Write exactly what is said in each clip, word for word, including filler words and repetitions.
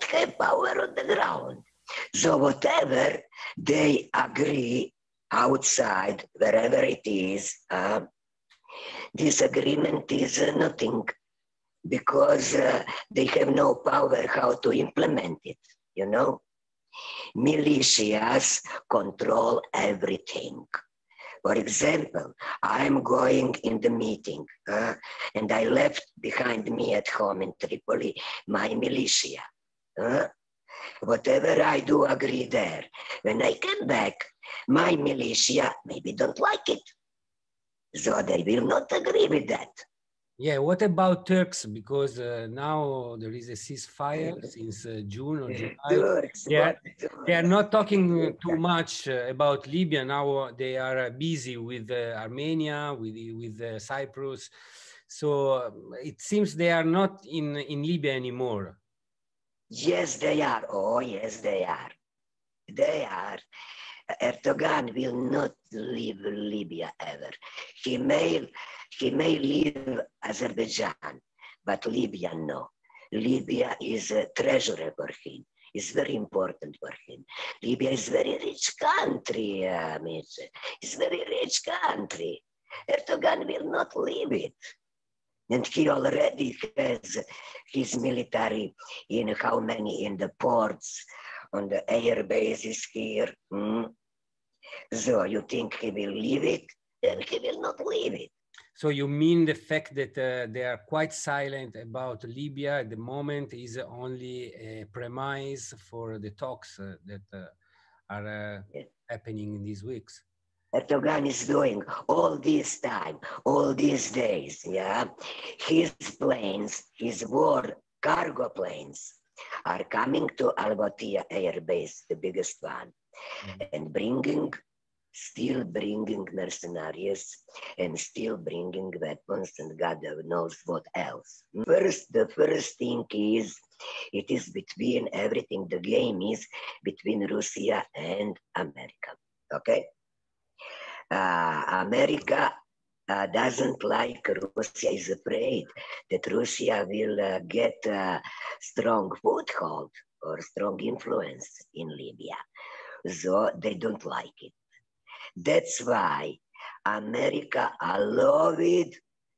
have power on the ground. So whatever they agree outside, wherever it is, uh, this agreement is uh, nothing, because uh, they have no power how to implement it, you know? Militias control everything. For example, I'm going in the meeting uh, and I left behind me at home in Tripoli my militia. Uh, whatever I do agree there. When I come back, my militia maybe don't like it. So they will not agree with that. Yeah, what about Turks? Because uh, now there is a ceasefire since uh, June or July. Turks, they, are, they are not talking too much uh, about Libya. Now they are uh, busy with uh, Armenia, with, with uh, Cyprus. So uh, it seems they are not in, in Libya anymore. Yes, they are. Oh, yes, they are. They are. Erdogan will not leave Libya ever. He may, he may leave Azerbaijan, but Libya, no. Libya is a treasure for him. It's very important for him. Libya is a very rich country, uh, Mitch. It's a very rich country. Erdogan will not leave it. And he already has his military in how many in the ports, on the air bases here. Mm? So you think he will leave it? Then he will not leave it. So you mean the fact that uh, they are quite silent about Libya at the moment is only a premise for the talks uh, that uh, are uh, yeah. happening in these weeks? Erdogan is doing all this time, all these days, yeah. His planes, his war cargo planes are coming to Al-Batia Air Base, the biggest one, mm-hmm. and bringing, still bringing mercenaries and still bringing weapons and God knows what else. First, the first thing is, it is between everything, the game is between Russia and America, okay? Uh, America uh, doesn't like Russia, is afraid that Russia will uh, get a strong foothold or strong influence in Libya. So they don't like it. That's why America allowed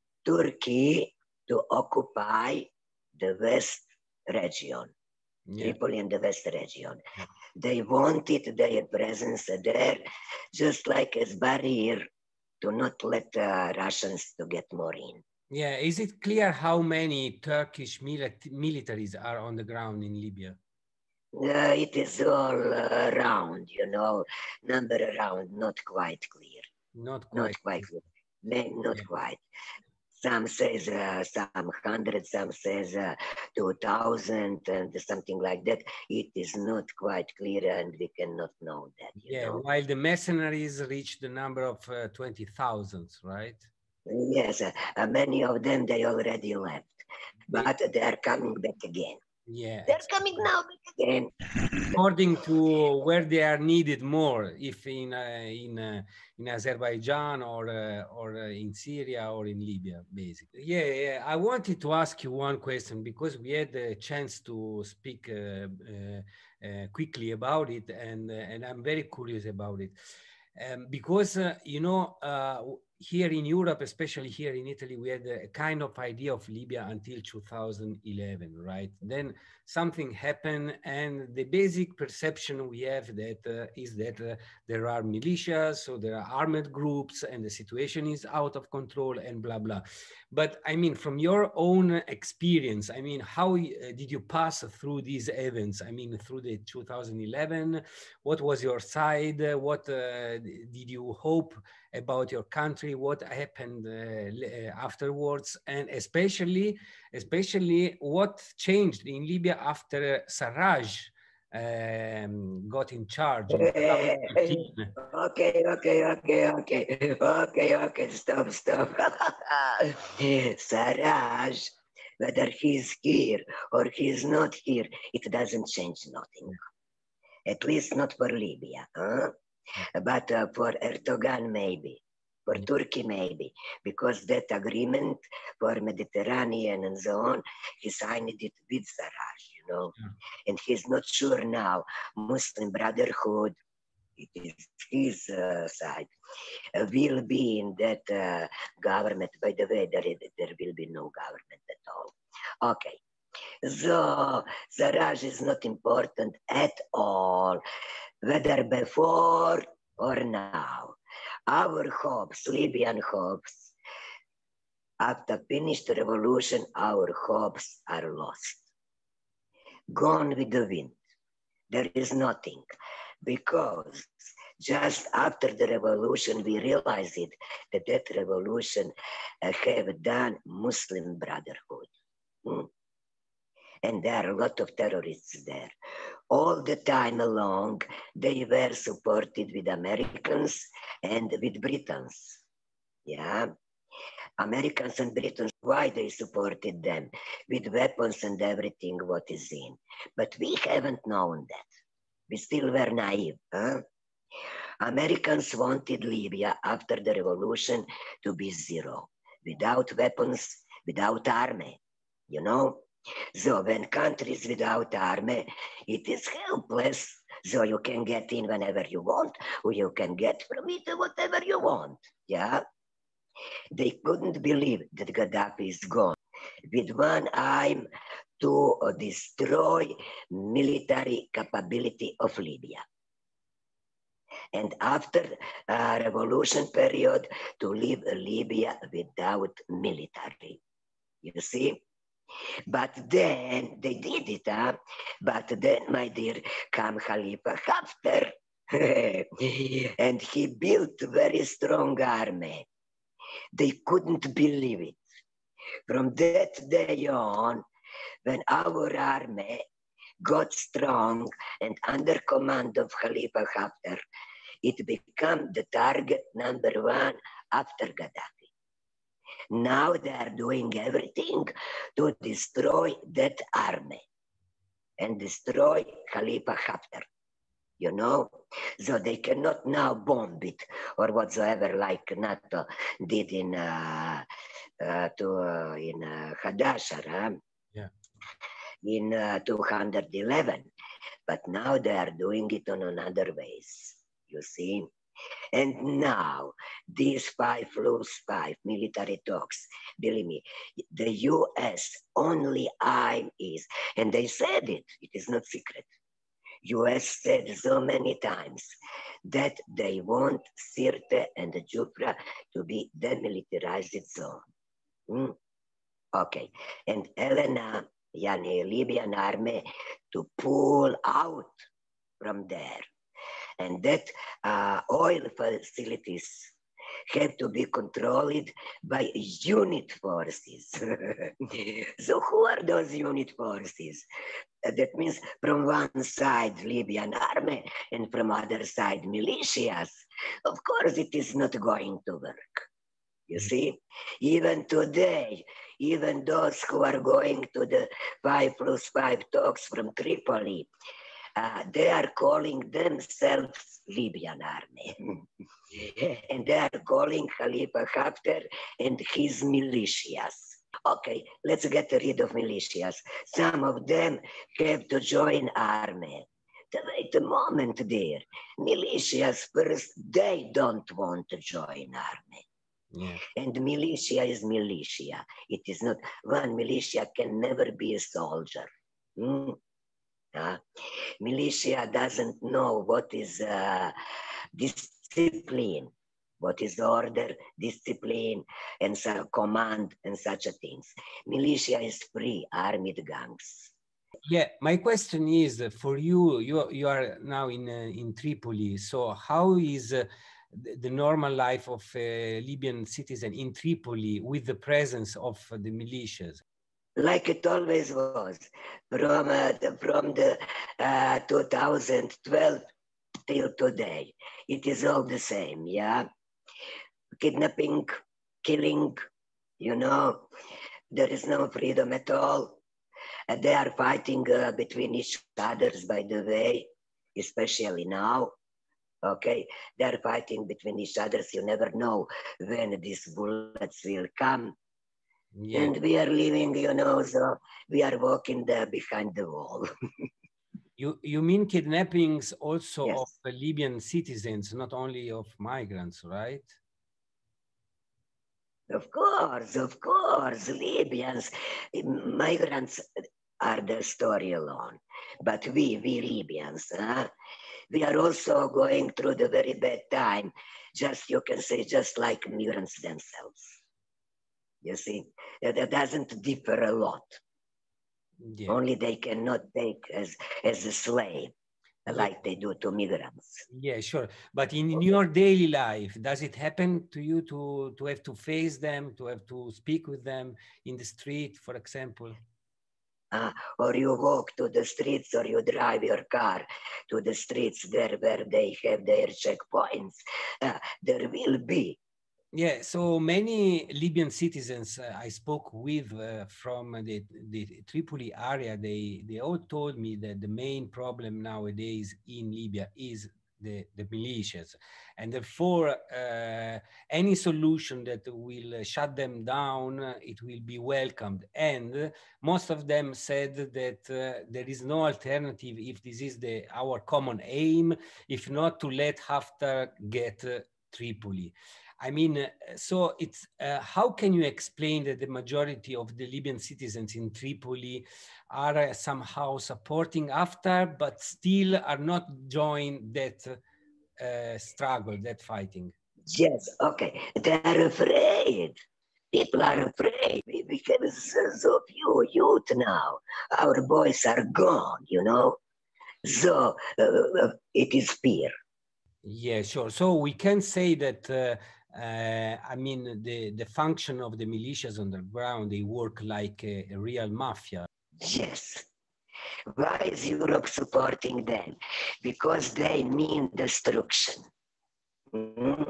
Turkey to occupy the West region, yeah. Tripoli and the West region. Yeah. They wanted their presence there just like as barrier to not let uh, Russians to get more in. Yeah, is it clear how many Turkish milit militaries are on the ground in Libya? Uh, it is all uh, around, you know, number around, not quite clear. Not quite. Not quite clear. Not yeah. quite. Some says uh, some hundred, some says uh, two thousand and something like that. It is not quite clear and we cannot know that. You yeah, know? While the mercenaries reach the number of uh, twenty thousand, right? Yes, uh, uh, many of them, they already left, but they are coming back again. Yeah, they're coming now back again. According to where they are needed more, if in uh, in uh, in Azerbaijan or uh, or uh, in Syria or in Libya, basically. Yeah, yeah, I wanted to ask you one question because we had a chance to speak uh, uh, uh, quickly about it, and uh, and I'm very curious about it, um, because uh, you know. Uh, Here in Europe, especially here in Italy, we had a kind of idea of Libya until two thousand eleven, right? Then something happened, and the basic perception we have that uh, is that uh, there are militias, so there are armed groups, and the situation is out of control, and blah blah. But I mean, from your own experience, I mean, how uh, did you pass through these events? I mean, through the two thousand eleven, what was your side? What uh, did you hope about your country? What happened uh, afterwards, and especially, especially what changed in Libya after Sarraj um, got in charge? In okay, okay, okay, okay, okay, okay, stop, stop. Sarraj, whether he's here or he's not here, it doesn't change nothing. At least not for Libya, huh? But uh, for Erdogan, maybe. For mm. Turkey, maybe. Because that agreement for Mediterranean and so on, he signed it with Sarraj, you know, and he's not sure now. Muslim Brotherhood, it is his uh, side, uh, will be in that uh, government. By the way, there, is, there will be no government at all. Okay. So Sarraj is not important at all, whether before or now. Our hopes, Libyan hopes, after finished revolution, our hopes are lost. Gone with the wind. There is nothing. Because just after the revolution, we realized it, that that revolution uh, have done Muslim Brotherhood. Hmm. And there are a lot of terrorists there. All the time along, they were supported with Americans and with Britons. Yeah. Americans and Britons, why they supported them? With weapons and everything what is in. But we haven't known that. We still were naive. Huh? Americans wanted Libya after the revolution to be zero. Without weapons, without army. You know? So when countries without army, it is helpless. So you can get in whenever you want, or you can get from it whatever you want. Yeah? They couldn't believe that Gaddafi is gone. With one aim to uh, destroy military capability of Libya. And after uh, revolution period, to leave Libya without military. You see? But then they did it, huh? But then, my dear, come Khalifa Haftar. And he built a very strong army. They couldn't believe it. From that day on, when our army got strong and under command of Khalifa Haftar, it became the target number one after Gaddafi. Now they are doing everything to destroy that army and destroy Khalifa Haftar. You know, so they cannot now bomb it or whatsoever, like NATO did in uh, uh, to uh, in uh, Hadashar, huh? Yeah. in uh, two thousand eleven. But now they are doing it on another ways. You see. And now, these five plus five military talks, believe me, the U S only aim is, and they said it, it is not secret. U S said so many times that they want Sirte and Jufra to be demilitarized zone. Hmm? Okay. And Elena, yani Libyan army, to pull out from there. And that uh, oil facilities have to be controlled by unit forces. So who are those unit forces? Uh, that means from one side Libyan army and from other side militias. Of course it is not going to work. You see, even today, even those who are going to the five plus five talks from Tripoli, Uh, they are calling themselves Libyan army. And they are calling Khalifa Haftar and his militias. Okay, let's get rid of militias. Some of them have to join army. Wait a moment there. Militias first, they don't want to join army. Yeah. And militia is militia. It is not, one militia can never be a soldier. Hmm? Uh, militia doesn't know what is uh, discipline, what is order, discipline, and so command, and such a things. Militia is free, armed gangs. Yeah, my question is uh, for you. You you are now in uh, in Tripoli. So how is uh, the, the normal life of a Libyan citizen in Tripoli with the presence of uh, the militias? Like it always was, from uh, the, from the uh, two thousand twelve till today. It is all the same, yeah? Kidnapping, killing, you know, there is no freedom at all. And they are fighting uh, between each others, by the way, especially now. Okay, they're fighting between each others. You never know when these bullets will come. Yeah. And we are living, you know, so we are walking there behind the wall. You, you mean kidnappings also Yes. of uh, Libyan citizens, not only of migrants, right? Of course, of course, Libyans, migrants are the story alone. But we, we Libyans, huh? We are also going through the very bad time, just, you can say, just like migrants themselves. You see, that doesn't differ a lot. Yeah. Only they cannot take as, as a slave, Yeah. like they do to migrants. Yeah, sure. But in, in your daily life, does it happen to you to, to have to face them, to have to speak with them in the street, for example? Uh, or you walk to the streets, or you drive your car to the streets there where they have their checkpoints. Uh, there will be. Yeah, so many Libyan citizens uh, I spoke with uh, from the, the Tripoli area, they, they all told me that the main problem nowadays in Libya is the, the militias. And therefore, uh, any solution that will uh, shut them down, uh, it will be welcomed. And most of them said that uh, there is no alternative if this is the, our common aim, if not to let Haftar get uh, Tripoli. I mean, uh, so it's, uh, how can you explain that the majority of the Libyan citizens in Tripoli are uh, somehow supporting Haftar, but still are not joining that uh, struggle, that fighting? Yes, okay. They are afraid. People are afraid. We, we have so few youth now. Our boys are gone, you know. So uh, it is fear. Yeah, sure. So we can say that, uh, uh, I mean, the, the function of the militias on the ground, they work like a, a real mafia. Yes. Why is Europe supporting them? Because they mean destruction. Mm-hmm.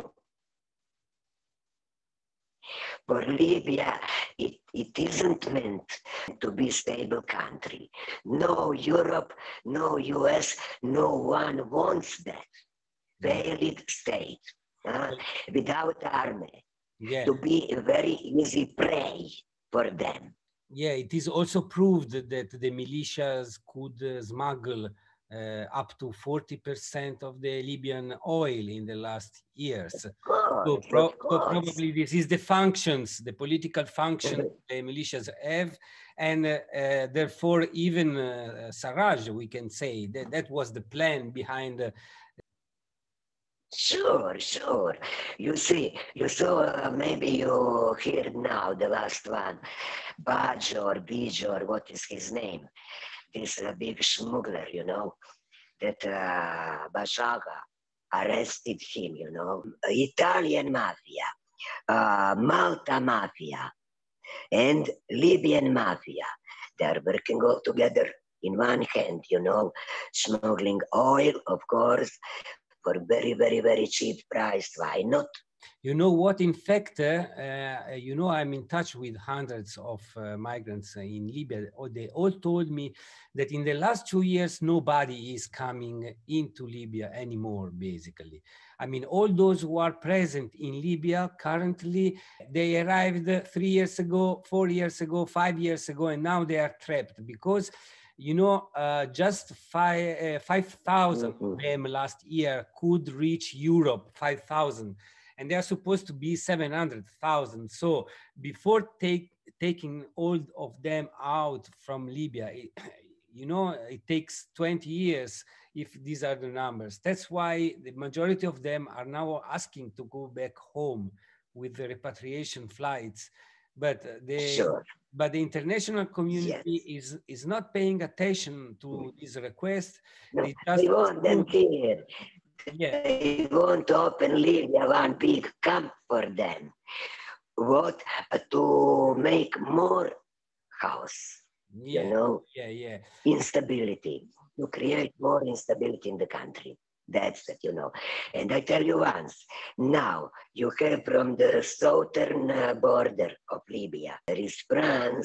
For Libya, it, it isn't meant to be a stable country. No Europe, no U S, no one wants that. Failed state, uh, without army, Yeah. to be a very easy prey for them. Yeah, it is also proved that the militias could uh, smuggle uh, up to forty percent of the Libyan oil in the last years. Of course, so, pro of so course. probably this is the functions, the political function the militias have, and uh, uh, therefore even uh, Sarraj, we can say, that that was the plan behind uh, Sure, sure. You see, you saw, uh, maybe you heard now the last one, Baj or Bij or what is his name? This uh, big smuggler, you know, that uh, Bashaga arrested him, you know. Italian mafia, uh, Malta mafia, and Libyan mafia. They are working all together in one hand, you know, smuggling oil, of course, for very, very, very cheap price. Why not? You know what, in fact, uh, uh, you know, I'm in touch with hundreds of uh, migrants in Libya. They all told me that in the last two years, nobody is coming into Libya anymore, basically. I mean, all those who are present in Libya currently, they arrived three years ago, four years ago, five years ago, and now they are trapped because you know, uh, just five uh, five thousand mm-hmm. of them last year could reach Europe, five thousand, and they are supposed to be seven hundred thousand. So before take, taking all of them out from Libya, it, you know, it takes twenty years if these are the numbers. That's why the majority of them are now asking to go back home with the repatriation flights. But the sure. But the international community yes. is, is not paying attention to this request. No, they, just they want them here. Yeah. They want to open Libya one big camp for them. What? To make more chaos. Yeah. You know? Yeah, yeah. Instability. To create more instability in the country. That's it, you know. And I tell you once, now you have from the southern border of Libya, there is France,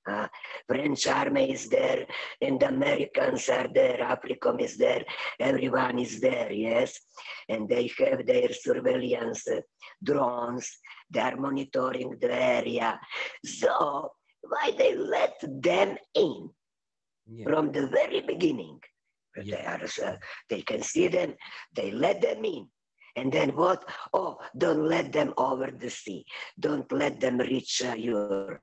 Uh, French army is there, and Americans are there, AFRICOM is there, everyone is there, yes? And they have their surveillance uh, drones, they are monitoring the area. So why they let them in yeah. from the very beginning? Yeah. They, are, uh, they can see them, they let them in. And then what? Oh, don't let them over the sea. Don't let them reach uh, Europe.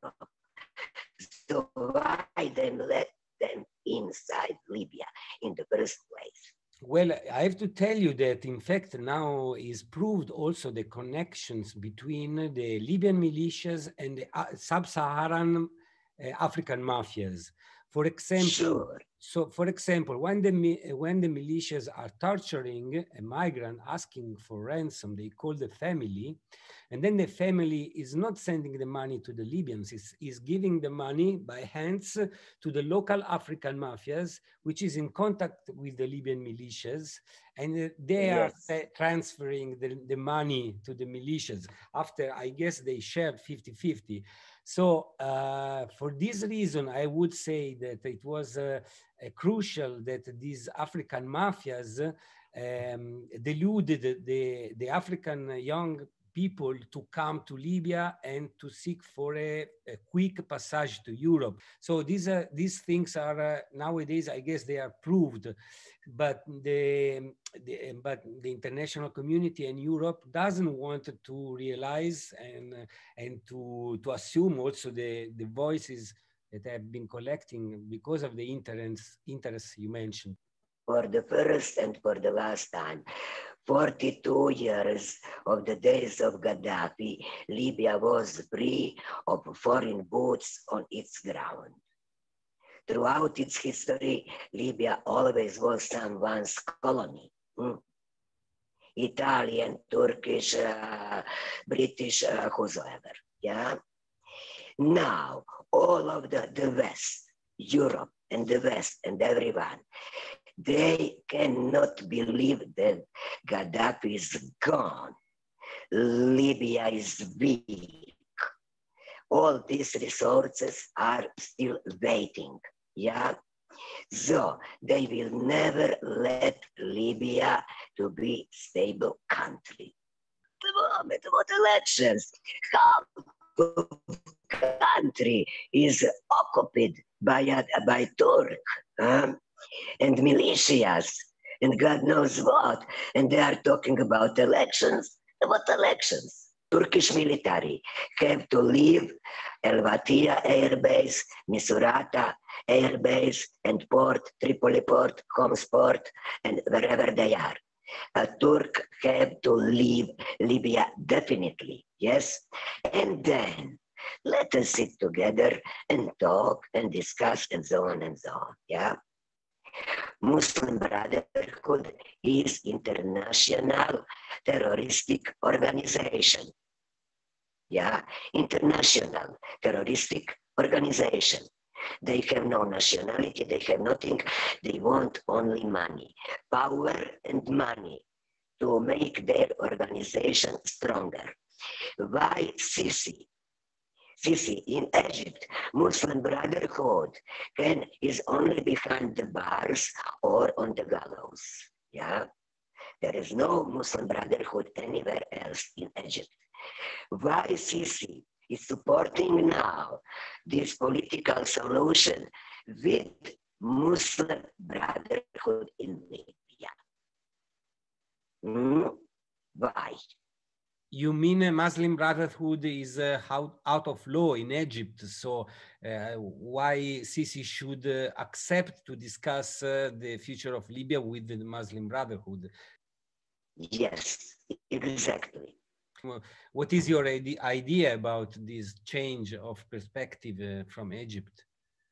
So why then let them inside Libya in the first place? Well, I have to tell you that, in fact, now is proved also the connections between the Libyan militias and the uh, sub-Saharan uh, African mafias. For example, sure. So, for example, when the, when the militias are torturing a migrant asking for ransom, they call the family, and then the family is not sending the money to the Libyans, it's, is giving the money by hands to the local African mafias, which is in contact with the Libyan militias, and they yes. are transferring the, the money to the militias. After, I guess, they shared fifty fifty. So uh, for this reason, I would say that it was uh, uh, crucial that these African mafias um, deluded the, the African young people to come to Libya and to seek for a, a quick passage to Europe. So these are, these things are uh, nowadays, I guess they are proved, but the, the but the international community and Europe doesn't want to realize and uh, and to to assume also the the voices that have been collecting because of the interests interests you mentioned. For the first and for the last time, forty-two years of the days of Gaddafi, Libya was free of foreign boots on its ground. Throughout its history, Libya always was someone's colony. Hmm? Italian, Turkish, uh, British, uh, whosoever. Yeah. Now, all of the, the West, Europe and the West and everyone, they cannot believe that Gaddafi is gone. Libya is weak. All these resources are still waiting. Yeah. So they will never let Libya to be stable country. The moment what elections, half of country is occupied by by Turk. Um, and militias, and God knows what. And they are talking about elections. What elections? Turkish military have to leave El Batia Air Base, Misurata Air Base, and Port, Tripoli Port, Homs Port, and wherever they are. A Turk have to leave Libya definitely, yes? And then let us sit together and talk and discuss and so on and so on, yeah? Muslim Brotherhood is international terroristic organization. Yeah, international terroristic organization. They have no nationality, they have nothing, they want only money, power and money to make their organization stronger. Why Sisi? Sisi in Egypt, Muslim Brotherhood can is only behind the bars or on the gallows. Yeah, there is no Muslim Brotherhood anywhere else in Egypt. Why Sisi is supporting now this political solution with Muslim Brotherhood in Libya? Mm? Why? You mean a Muslim Brotherhood is uh, out, out of law in Egypt, so uh, why Sisi should uh, accept to discuss uh, the future of Libya with the Muslim Brotherhood? Yes, exactly. What is your idea about this change of perspective uh, from Egypt?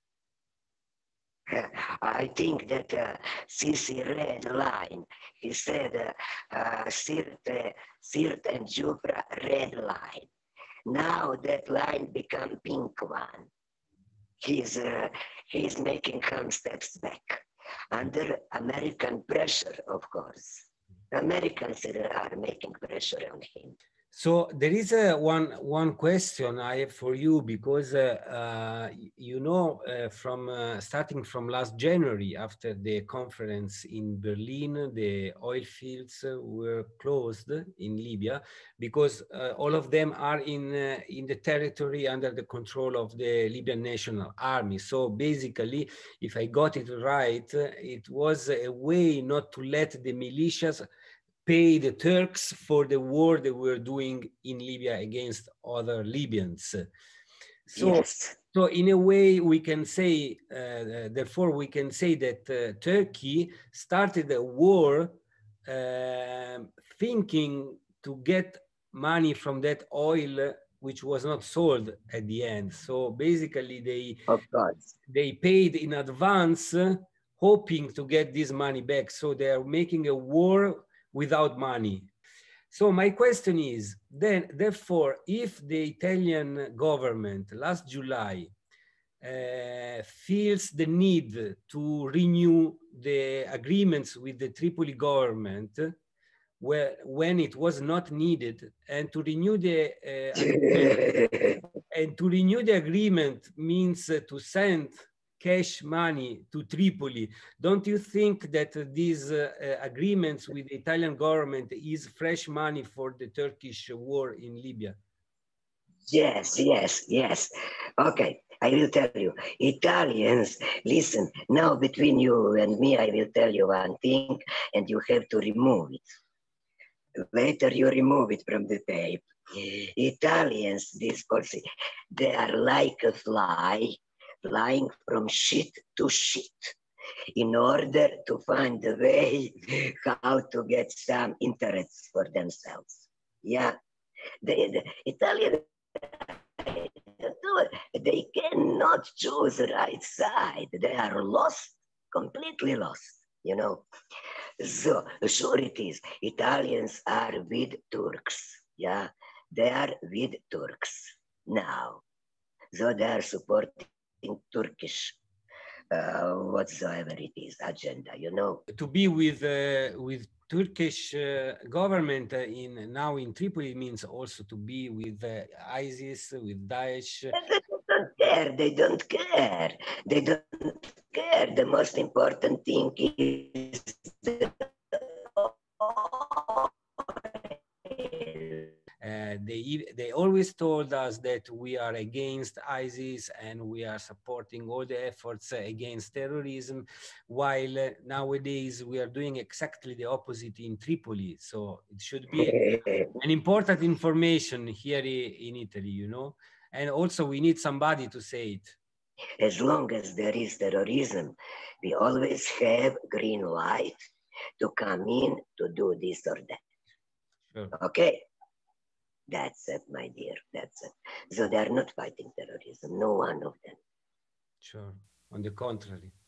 I think that uh, Sisi read a line. He said, uh, uh, Sirte, Sirte and Jufra red line. Now that line become pink one. He's, uh, he's making some steps back under American pressure, of course. Americans are making pressure on him. So there is a one one question I have for you, because uh, uh, you know uh, from uh, starting from last January, after the conference in Berlin, the oil fields uh, were closed in Libya because uh, all of them are in uh, in the territory under the control of the Libyan National Army. So basically, if I got it right, uh, it was a way not to let the militias pay the Turks for the war they were doing in Libya against other Libyans. So, yes. so in a way, we can say, uh, therefore, we can say that uh, Turkey started a war uh, thinking to get money from that oil, which was not sold at the end. So basically, they, Of course. they paid in advance, uh, hoping to get this money back. So they are making a war without money. So my question is, then, therefore, if the Italian government last July uh, feels the need to renew the agreements with the Tripoli government, where, when it was not needed, and to renew the uh, agreement, and to renew the agreement means uh, to send cash money to Tripoli, don't you think that uh, these uh, uh, agreements with the Italian government is fresh money for the Turkish war in Libya? Yes, yes, yes. Okay, I will tell you. Italians, listen, now between you and me, I will tell you one thing, and you have to remove it. Later you remove it from the tape. Italians, this policy, they are like a fly flying from shit to shit in order to find a way how to get some interest for themselves. Yeah, the, the Italian, they cannot choose the right side. They are lost, completely lost, you know. So, sure it is. Italians are with Turks. Yeah, they are with Turks now. So they are supporting Turkish, uh, whatsoever it is, agenda, you know. To be with uh, with Turkish uh, government uh, in now in Tripoli means also to be with uh, ISIS, with Daesh. They don't care. They don't care. They don't care. The most important thing is the Uh, they, they always told us that we are against ISIS and we are supporting all the efforts against terrorism, while uh, nowadays we are doing exactly the opposite in Tripoli. So it should be an important information here in Italy, you know, and also we need somebody to say it. As long as there is terrorism, we always have green light to come in to do this or that. Sure. Okay? That's it, my dear. That's it. So they are not fighting terrorism. No one of them. Sure. On the contrary.